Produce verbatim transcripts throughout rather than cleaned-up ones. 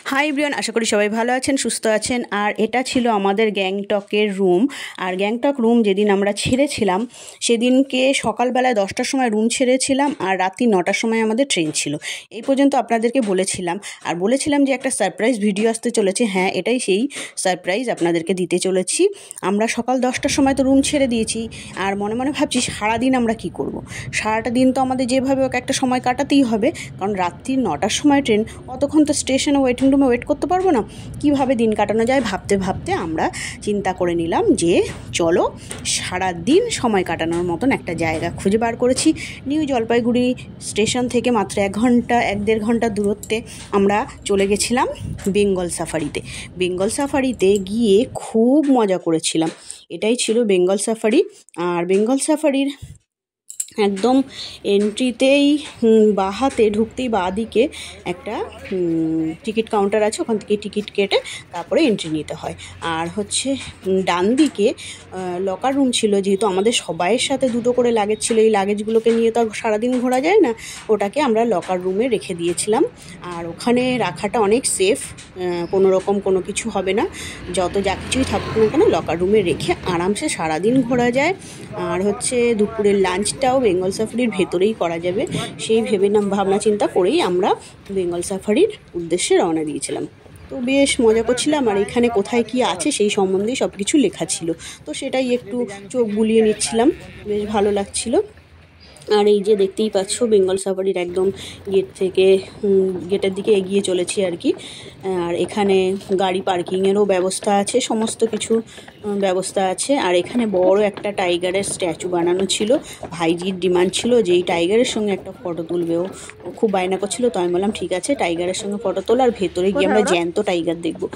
Hi everyone, আশা করি সবাই ভালো আছেন, সুস্থ আছেন। আর এটা ছিল আমাদের গ্যাংটকের রুম। আর গ্যাংটক রুম যেদিন আমরা ছেড়েছিলাম সেদিনকে সকালবেলায় দশটার সময় রুম ছেড়েছিলাম আর রাত্রি নটার সময় আমাদের ট্রেন ছিল। এই পর্যন্ত আপনাদেরকে বলেছিলাম আর বলেছিলাম যে একটা সারপ্রাইজ ভিডিও আসতে চলেছে। হ্যাঁ, এটাই সেই সারপ্রাইজ আপনাদেরকে দিতে চলেছি। আমরা সকাল দশটার সময় তো রুম ছেড়ে দিয়েছি আর মনে মনে ভাবছি সারাদিন আমরা কি করব। সারাটা দিন তো আমাদের যেভাবে ওকে একটা সময় কাটাতেই হবে, কারণ রাত্রি নটার সময় ট্রেন, অতক্ষণ তো স্টেশনে ওয়েটিং রুমে ওয়েট করতে পারবো না। কিভাবে দিন কাটানো যায় ভাবতে ভাবতে আমরা চিন্তা করে নিলাম যে চলো সারা দিন সময় কাটানোর মতন একটা জায়গা খুঁজে বার করেছি। নিউ জলপাইগুড়ি স্টেশন থেকে মাত্র এক ঘন্টা এক দেড় ঘন্টা দূরত্বে আমরা চলে গেছিলাম বেঙ্গল সাফারিতে। বেঙ্গল সাফারিতে গিয়ে খুব মজা করেছিলাম। এটাই ছিল বেঙ্গল সাফারি। আর বেঙ্গল সাফারির একদম এন্ট্রিতেই বা হাতে ঢুকতেই বা দিকে একটা টিকিট কাউন্টার আছে, ওখান থেকে টিকিট কেটে তারপরে এন্ট্রি নিতে হয়। আর হচ্ছে ডান দিকে লকার রুম ছিল। যেহেতু আমাদের সবাইয়ের সাথে দুটো করে লাগেজ ছিল, এই লাগেজগুলোকে নিয়ে তো আর সারাদিন ঘোরা যায় না, ওটাকে আমরা লকার রুমে রেখে দিয়েছিলাম। আর ওখানে রাখাটা অনেক সেফ, কোনো রকম কোনো কিছু হবে না। যত যা কিছুই থাকুক না কেন লকার রুমে রেখে আরামসে সারাদিন ঘোরা যায়। আর হচ্ছে দুপুরের লাঞ্চটাও বেঙ্গল সাফারির ভেতরেই করা যাবে, সেই ভেবে না ভাবনা চিন্তা করেই আমরা বেঙ্গল সাফারির উদ্দেশ্যে রওনা দিয়েছিলাম। তো বেশ মজা করছিলাম। আর এখানে কোথায় কি আছে সেই সম্বন্ধে সব কিছু লেখা ছিল, তো সেটাই একটু চোখ বুলিয়ে নিচ্ছিলাম, বেশ ভালো লাগছিল। আর এই যে দেখতেই পাচ্ছ বেঙ্গল সাফারির একদম গেট থেকে গেটের দিকে এগিয়ে চলেছি আর কি। আর এখানে গাড়ি পার্কিংয়েরও ব্যবস্থা আছে, সমস্ত কিছু ব্যবস্থা আছে। আর এখানে বড় একটা টাইগারের স্ট্যাচু বানানো ছিল। ভাইজির ডিমান্ড ছিল যে এই টাইগারের সঙ্গে একটা ফটো তুলবেও, খুব বায়না করছিল। তো আমি বললাম ঠিক আছে, টাইগারের সঙ্গে ফটো তোল, আর ভেতরে গিয়ে আমরা জ্যান্ত টাইগার দেখবো।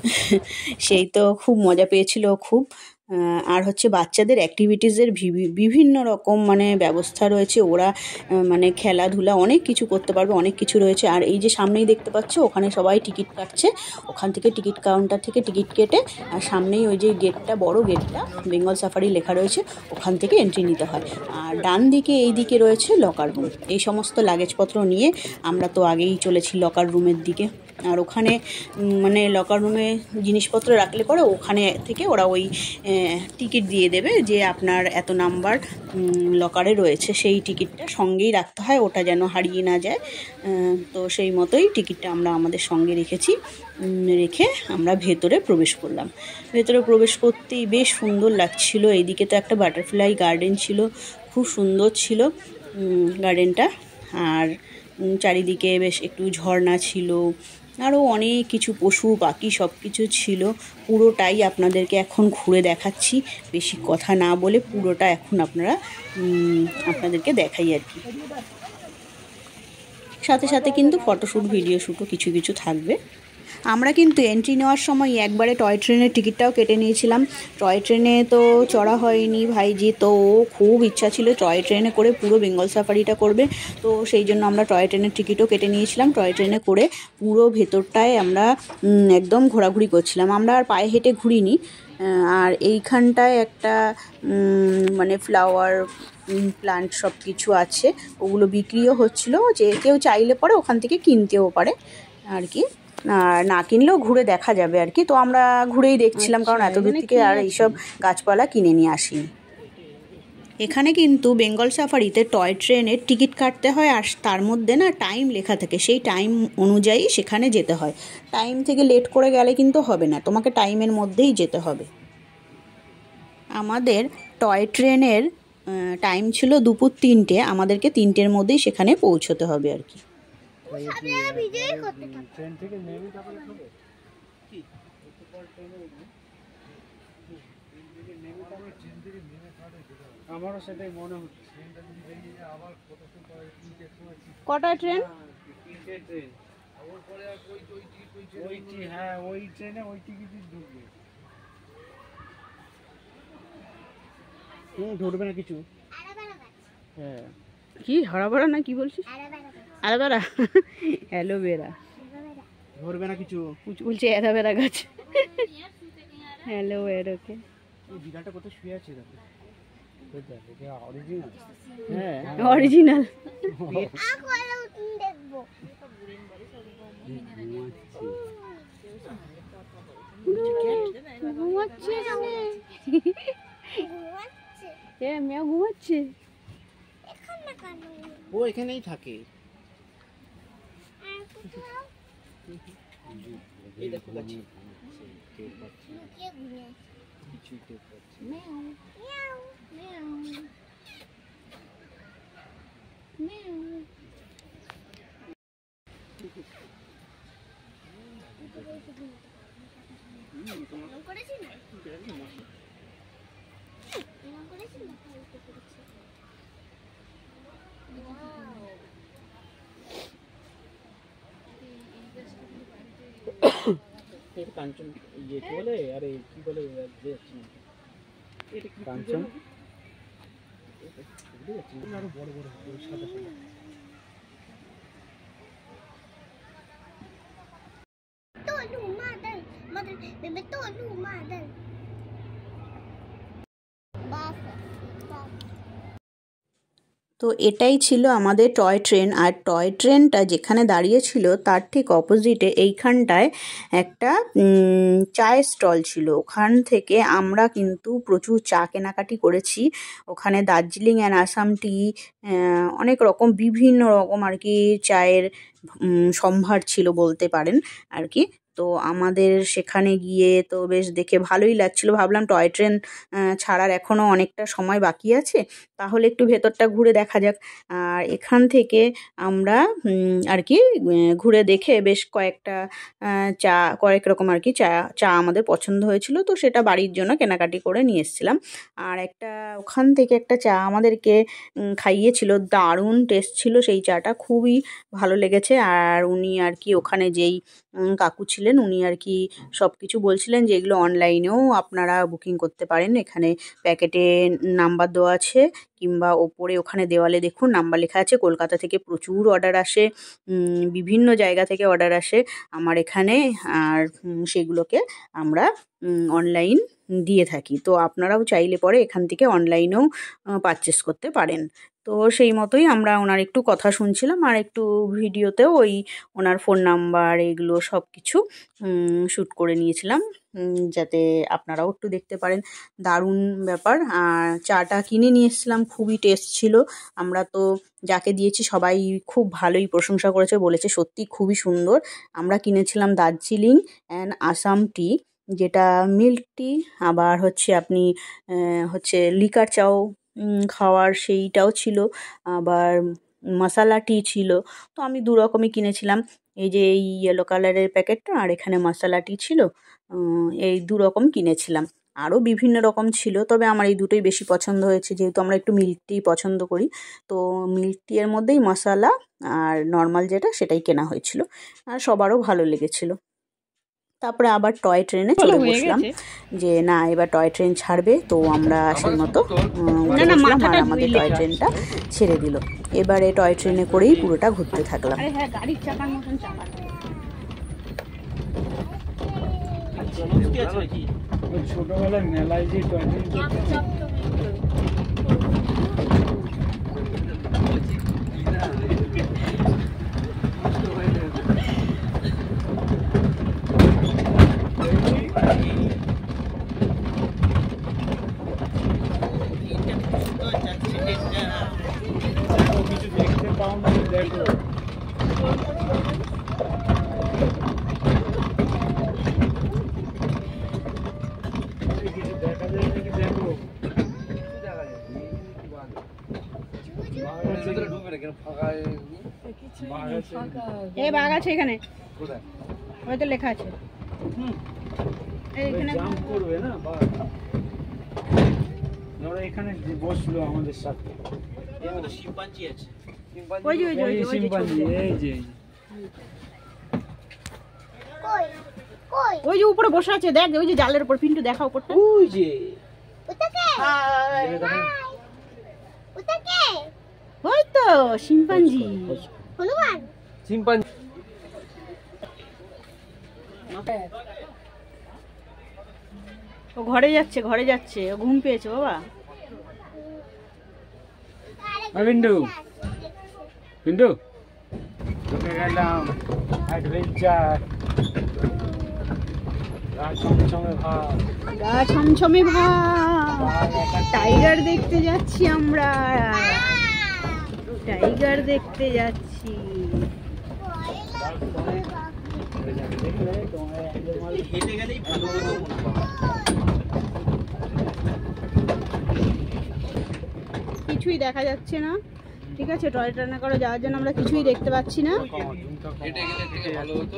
সেই তো খুব মজা পেয়েছিল খুব। আর হচ্ছে বাচ্চাদের অ্যাক্টিভিটিসের বিভিন্ন রকম মানে ব্যবস্থা রয়েছে। ওরা মানে খেলাধুলা অনেক কিছু করতে পারবে, অনেক কিছু রয়েছে। আর এই যে সামনেই দেখতে পাচ্ছ ওখানে সবাই টিকিট কাটছে, ওখান থেকে টিকিট কাউন্টার থেকে টিকিট কেটে আর সামনেই ওই যে গেটটা, বড় গেটটা বেঙ্গল সাফারি লেখা রয়েছে, ওখান থেকে এন্ট্রি নিতে হয়। আর ডান দিকে এই দিকে রয়েছে লকার রুম। এই সমস্ত লাগেজপত্র নিয়ে আমরা তো আগেই চলেছি লকার রুমের দিকে। আর ওখানে মানে লকার রুমে জিনিসপত্র রাখলে পরে ওখানে থেকে ওরা ওই টিকিট দিয়ে দেবে যে আপনার এত নাম্বার লকারে রয়েছে, সেই টিকিটটা সঙ্গেই রাখতে হয়, ওটা যেন হারিয়ে না যায়। তো সেই মতোই টিকিটটা আমরা আমাদের সঙ্গে রেখেছি। রেখে আমরা ভেতরে প্রবেশ করলাম। ভেতরে প্রবেশ করতেই বেশ সুন্দর লাগছিল। এইদিকে তো একটা বাটারফ্লাই গার্ডেন ছিল, খুব সুন্দর ছিল গার্ডেনটা। আর চারিদিকে বেশ একটু ঝর্ণা ছিল, আরও অনেক কিছু পশু পাখি সব কিছু ছিল। পুরোটাই আপনাদেরকে এখন ঘুরে দেখাচ্ছি, বেশি কথা না বলে পুরোটা এখন আপনারা আপনাদেরকে দেখাই আর কি। সাথে সাথে কিন্তু ফটোশ্যুট ভিডিও শ্যুটও কিছু কিছু থাকবে। আমরা কিন্তু এন্ট্রি নেওয়ার সময় একবারে টয় ট্রেনের টিকিটটাও কেটে নিয়েছিলাম। টয় ট্রেনে তো চড়া হয়নি ভাইজি, তো খুব ইচ্ছা ছিল টয় ট্রেনে করে পুরো বেঙ্গল সাফারিটা করবে। তো সেই জন্য আমরা টয় ট্রেনের টিকিটও কেটে নিয়েছিলাম। টয় ট্রেনে করে পুরো ভেতরটায় আমরা একদম ঘোরাঘুরি করছিলাম। আমরা আর পায়ে হেঁটে ঘুরিনি। আর এইখানটায় একটা মানে ফ্লাওয়ার প্লান্ট সব কিছু আছে, ওগুলো বিক্রিও হচ্ছিল, যে কেউ চাইলে পরে ওখান থেকে কিনতেও পারে আর কি। আর না কিনলেও ঘুরে দেখা যাবে আর কি। তো আমরা ঘুরেই দেখছিলাম, কারণ এত দূর থেকে আর এইসব গাছপালা কিনে নিয়ে আসিনি। এখানে কিন্তু বেঙ্গল সাফারিতে টয় ট্রেনের টিকিট কাটতে হয়, আর তার মধ্যে না টাইম লেখা থাকে, সেই টাইম অনুযায়ী সেখানে যেতে হয়। টাইম থেকে লেট করে গেলে কিন্তু হবে না, তোমাকে টাইমের মধ্যেই যেতে হবে। আমাদের টয় ট্রেনের টাইম ছিল দুপুর তিনটে, আমাদেরকে তিনটের মধ্যেই সেখানে পৌঁছতে হবে আর কি। আমারও সেটাই মনে হচ্ছে। কটা ট্রেন? হ্যাঁ, ওই ট্রেনে ওই টিকিটই ঢুকবে। হুম, ধরবে না কিছু। হ্যাঁ, কি হারাবাড়া না কি বলছিস? আলাবেরা, অ্যালোভেরা ধরবে না কিছু বলছে, অ্যালোভেরা গাছ। অ্যালোভেরাকে বিড়ালটা কোথায় শুয়ে আছে? অরিজিনাল। হ্যাঁ, অরিজিনাল। মেয়া ঘুমাচ্ছে। ও এখানেই থাকে। এই দেখো গাছে কাঞ্চন ইয়ে কি বলে, আরে কি বলে কাঞ্চন আরো বড় বড় সাদা সাদা। তো এটাই ছিল আমাদের টয় ট্রেন। আর টয় ট্রেনটা যেখানে দাঁড়িয়েছিল তার ঠিক অপোজিটে এইখানটায় একটা চায়ের স্টল ছিল। ওখান থেকে আমরা কিন্তু প্রচুর চা কেনাকাটি করেছি। ওখানে দার্জিলিং অ্যান্ড আসাম টি, অনেক রকম বিভিন্ন রকম আর কি চায়ের সম্ভার ছিল বলতে পারেন আর কি। তো আমাদের সেখানে গিয়ে তো বেশ দেখে ভালোই লাগছিলো। ভাবলাম টয় ট্রেন ছাড়ার এখনও অনেকটা সময় বাকি আছে, তাহলে একটু ভেতরটা ঘুরে দেখা যাক। আর এখান থেকে আমরা আর কি ঘুরে দেখে বেশ কয়েকটা চা কয়েক রকম আর কি চা চা আমাদের পছন্দ হয়েছিল, তো সেটা বাড়ির জন্য কেনাকাটি করে নিয়ে এসেছিলাম। আর একটা ওখান থেকে একটা চা আমাদেরকে খাইয়েছিল, দারুণ টেস্ট ছিল সেই চাটা, খুবই ভালো লেগেছে। আর উনি আর কি ওখানে যেই কাকু ছিলেন উনি আর কি সব কিছু বলছিলেন যে এগুলো অনলাইনেও আপনারা বুকিং করতে পারেন। এখানে প্যাকেটে নাম্বার দেওয়া আছে, কিংবা ওপরে ওখানে দেওয়ালে দেখুন নাম্বার লেখা আছে। কলকাতা থেকে প্রচুর অর্ডার আসে, বিভিন্ন জায়গা থেকে অর্ডার আসে আমার এখানে, আর সেগুলোকে আমরা অনলাইন দিয়ে থাকি। তো আপনারাও চাইলে পরে এখান থেকে অনলাইনেও পারচেস করতে পারেন। তো সেই মতোই আমরা ওনার একটু কথা শুনছিলাম, আর একটু ভিডিওতেও ওই ওনার ফোন নাম্বার এগুলো সব কিছু শ্যুট করে নিয়েছিলাম, যাতে আপনারাও একটু দেখতে পারেন। দারুণ ব্যাপার। আর চাটা কিনে নিয়ে এসেছিলাম, খুবই টেস্ট ছিল। আমরা তো যাকে দিয়েছি সবাই খুব ভালোই প্রশংসা করেছে, বলেছে সত্যি খুবই সুন্দর। আমরা কিনেছিলাম দার্জিলিং অ্যান্ড আসাম টি, যেটা মিল্ক টি, আবার হচ্ছে আপনি হচ্ছে লিকার চাও খাওয়ার সেইটাও ছিল, আবার মশালা টি ছিল। তো আমি দু রকমই কিনেছিলাম, এই যে এই ইয়েলো কালারের প্যাকেটটা, আর এখানে মশালা টি ছিল, এই দু রকম কিনেছিলাম। আরও বিভিন্ন রকম ছিল, তবে আমার এই দুটোই বেশি পছন্দ হয়েছে, যেহেতু আমরা একটু মিল্ক টি পছন্দ করি। তো মিল্ক টি এর মধ্যেই মশালা আর নর্মাল যেটা সেটাই কেনা হয়েছিল, আর সবারও ভালো লেগেছিল। তারপরে আবার টয় ট্রেনে চলে বসলাম, যে না এবার টয় ট্রেন ছাড়বে, তো আমরা সেই মতো উঠে বসলাম, আর আমাদের টয় ট্রেনটা ছেড়ে দিল। এবারে টয় ট্রেনে করেই পুরোটা ঘুরতে থাকলাম। ছোটবেলায় মেলায় যে টয় ট্রেন এই বাঘ আছে এখানে, হয়তো লেখা আছে এইখানে জাম্প করবে না বাঘ। ওরা এখানে বসলো আমাদের সাথে, এর মধ্যে শিম্পাঞ্জি আছে। ওই যে ওই যে ওই যে শিম্পাঞ্জি, এই যে কই কই ওই যে উপরে বসে আছে, দেখ ওই যে জালের উপর, পিন্টু দেখা উপরটা, ওই যে ওটাকে হাই ওটাকে ওই তো শিম্পাঞ্জি, হনুমান শিম্পাঞ্জি। ও ঘরে যাচ্ছে, ঘরে যাচ্ছে, ও ঘুম পেয়েছে বাবা। পিন্টু পিন্টু ঢুকে গেলাম অ্যাডভেঞ্চার ছমছমে ভাব, গা ছমছমে ভাব। টাইগার দেখতে যাচ্ছি আমরা, টাইগার দেখতে যাচ্ছি। হেঁটে গেলেই ভালো হতো। কিছুই দেখা যাচ্ছে না, ঠিক আছে। টয় ট্রেনে করে যাওয়ার জন্য আমরা কিছুই দেখতে পাচ্ছি না। হেঁটে গেলে থেকে ভালো হতো।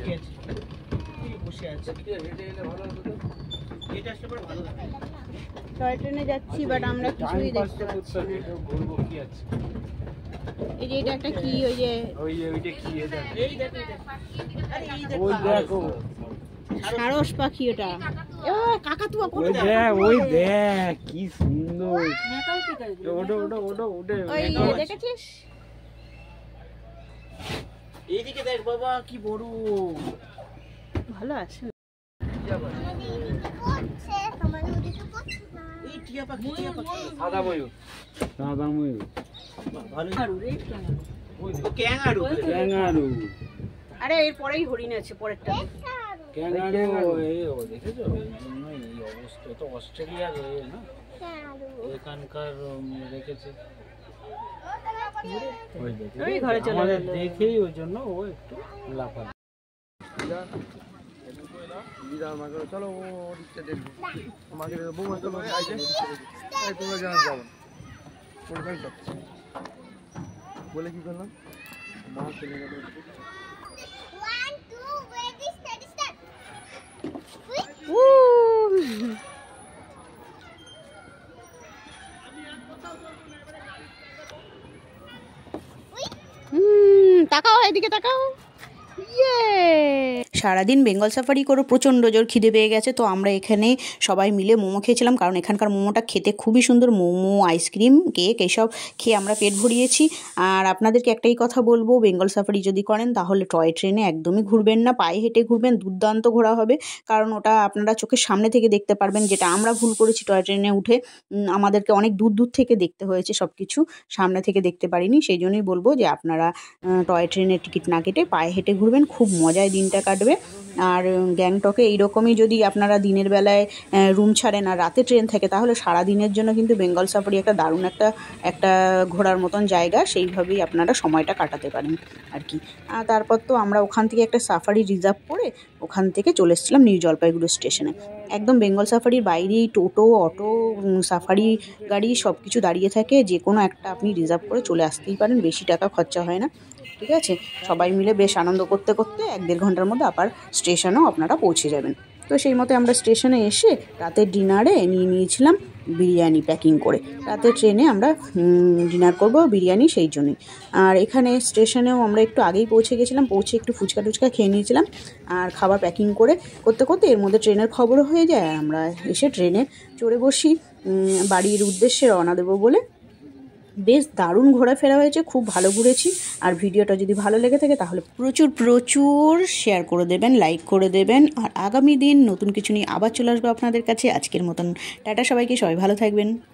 বসে আছে, হেঁটে গেলে ভালো হতো। এটা আসলে পরে ভালো লাগে। টয় ট্রেনে যাচ্ছি, বাট আমরা কিছুই দেখতে পাচ্ছি না। বলবো কি আছে, এই যে এটা একটা কি, ওই যে ওই যে ওইটা কি, এই দেখো, এই দেখো, আরে এই দেখো, ওই দেখো সারস পাখি। ওটা ও কাকাতুয়া, ওই দেখ, ওই দেখ কি সুন্দর। ওটা ওটা ওটা ওটা ওই দেখেছিস? এইদিকে দেখ বাবা, কি বড়। ভালো আছে। এই টিয়া পাখি, টিয়া পাখি, সাদা ময়ূর, সাদা ময়ূর। ভালো রে, ওই ক্যাঙ্গারু, ক্যাঙ্গারু। আরে এর পরেই হরিণ আছে, পরেরটা। ক্যাঙ্গারু, এই ও দেখেছো? এই অবস্থা তো অস্ট্রেলিয়ার না, এখানকার রেখেছে। ওই ঘরে চলে আমাদের দেখেই ওই জন্য ও একটু লাফায়। চলো ও দিকটা দেখবো, আমাকে বৌমা চলো তোমরা জানা যাবো বলে কি করলাম, মা চলে গেল। তাকাও এদিকে, তাকাও। সারাদিন বেঙ্গল সাফারি করে প্রচণ্ড জোর খিদে পেয়ে গেছে, তো আমরা এখানে সবাই মিলে মোমো খেয়েছিলাম, কারণ এখানকার মোমোটা খেতে খুবই সুন্দর। মোমো, আইসক্রিম, কেক এসব খেয়ে আমরা পেট ভরিয়েছি। আর আপনাদেরকে একটাই কথা বলবো, বেঙ্গল সাফারি যদি করেন তাহলে টয় ট্রেনে একদমই ঘুরবেন না, পায়ে হেঁটে ঘুরবেন। দুর্দান্ত ঘোরা হবে, কারণ ওটা আপনারা চোখের সামনে থেকে দেখতে পারবেন, যেটা আমরা ভুল করেছি। টয় ট্রেনে উঠে আমাদেরকে অনেক দূর দূর থেকে দেখতে হয়েছে, সব কিছু সামনে থেকে দেখতে পারিনি। সেই জন্যই বলবো যে আপনারা টয় ট্রেনের টিকিট না কেটে পায়ে হেঁটে ঘুরবেন, খুব মজায় দিনটা কাটবে। আর গ্যাংটকে এইরকমই যদি আপনারা দিনের বেলায় রুম ছাড়েন আর রাতে ট্রেন থাকে, তাহলে সারা দিনের জন্য কিন্তু বেঙ্গল সাফারি একটা দারুণ একটা একটা ঘোরার মতন জায়গা। সেইভাবেই আপনারা সময়টা কাটাতে পারেন আর কি। আর তারপর তো আমরা ওখান থেকে একটা সাফারি রিজার্ভ করে ওখান থেকে চলে এসেছিলাম নিউ জলপাইগুড়ি স্টেশনে। একদম বেঙ্গল সাফারির বাইরেই টোটো, অটো, সাফারি গাড়ি সব কিছু দাঁড়িয়ে থাকে। যে কোনো একটা আপনি রিজার্ভ করে চলে আসতেই পারেন, বেশি টাকা খরচা হয় না, ঠিক আছে। সবাই মিলে বেশ আনন্দ করতে করতে এক দেড় ঘন্টার মধ্যে আবার স্টেশনেও আপনারা পৌঁছে যাবেন। তো সেই মতো আমরা স্টেশনে এসে রাতের ডিনারে নিয়ে নিয়েছিলাম বিরিয়ানি প্যাকিং করে। রাতে ট্রেনে আমরা ডিনার করব বিরিয়ানি, সেই জন্যই। আর এখানে স্টেশনেও আমরা একটু আগেই পৌঁছে গেছিলাম, পৌঁছে একটু ফুচকা টুচকা খেয়ে নিয়েছিলাম। আর খাবার প্যাকিং করে করতে করতে এর মধ্যে ট্রেনের খবরও হয়ে যায়। আমরা এসে ট্রেনে চড়ে বসি, বাড়ির উদ্দেশ্যে রওনা দেবো বলে। বেশ দারুণ ঘোরাফেরা হয়েছে, খুব ভালো ঘুরেছি। আর ভিডিওটা যদি ভালো লেগে থাকে তাহলে প্রচুর প্রচুর শেয়ার করে দেবেন, লাইক করে দেবেন। আর আগামী দিন নতুন কিছু নিয়ে আবার চলে আসবো আপনাদের কাছে। আজকের মতন টাটা সবাইকে, সবাই ভালো থাকবেন।